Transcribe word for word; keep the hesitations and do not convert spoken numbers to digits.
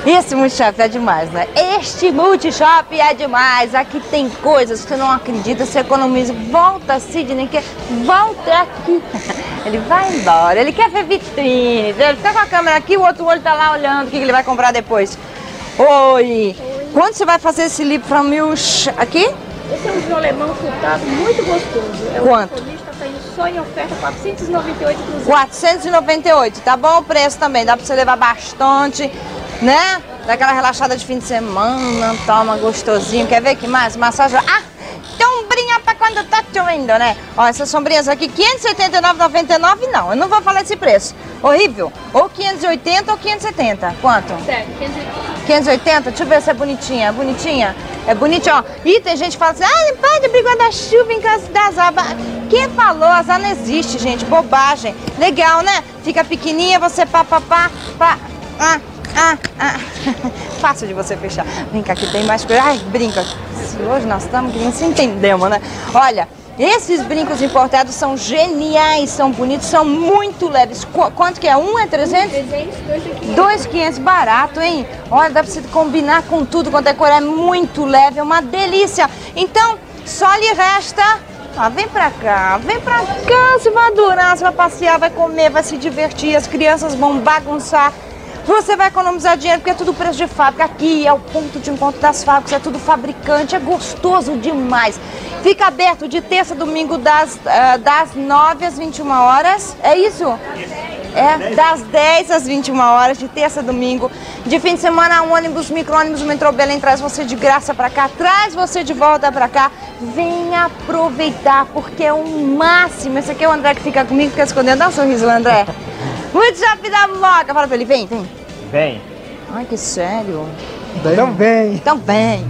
Esse Multishop é demais, né? Este Multishop é demais. Aqui tem coisas que você não acredita, você economiza. Volta, Sidney, que volta aqui. Ele vai embora, ele quer ver vitrine. Ele tá com a câmera aqui, o outro olho tá lá olhando o que ele vai comprar depois. Oi! Oi. Quando você vai fazer esse livro para Milch aqui? Esse é um vinho alemão frutado muito gostoso. É Quanto? O está saindo só em oferta quatrocentos e noventa e oito cruzeiros. quatrocentos e noventa e oito, tá bom o preço também, dá pra você levar bastante, né? Daquela relaxada de fim de semana, toma gostosinho. Quer ver que mais? Massagem. Ah, sombrinha pra quando tá chovendo, né? Ó, essas sombrinhas aqui, quinhentos e oitenta e nove reais e noventa e nove centavos, não, eu não vou falar esse preço. Horrível. Ou quinhentos e oitenta ou quinhentos e setenta. Quanto? Sério, quinhentos e oitenta. quinhentos e oitenta? Deixa eu ver se é bonitinha. É bonitinha? É bonitinha, ó. E tem gente que fala assim, ah, pode abrir guarda-chuva em casa das abas. Quem falou? Azar não existe, gente. Bobagem. Legal, né? Fica pequenininha, você pá, pá, pá, pá. Ah, ah, ah. Fácil de você fechar. Vem cá, que tem mais coisa. Ai, brinca. Hoje nós estamos que nem se entendemos, né? Olha, esses brincos importados são geniais, são bonitos, são muito leves. Qu quanto que é? Um é trezentos? trezentos, dois é quinhentos. dois mil e quinhentos, barato, hein? Olha, dá pra você combinar com tudo quanto é cor, é muito leve, é uma delícia. Então, só lhe resta... Ah, vem pra cá, vem pra cá, você vai adorar, você vai passear, vai comer, vai se divertir, as crianças vão bagunçar. Você vai economizar dinheiro porque é tudo preço de fábrica. Aqui é o ponto de encontro das fábricas, é tudo fabricante, é gostoso demais. Fica aberto de terça a domingo das, uh, das nove às vinte e uma horas. É isso? É, das dez às vinte e uma horas, de terça a domingo. De fim de semana, um ônibus, micro-ônibus, o Metrô Belém traz você de graça pra cá, traz você de volta pra cá. Vem aproveitar, porque é o máximo. Esse aqui é o André que fica comigo, fica escondendo. Dá um sorriso, André. Multishop da Moca. Fala pra ele, vem, vem. Vem. Ai, que sério. Então vem. Então vem.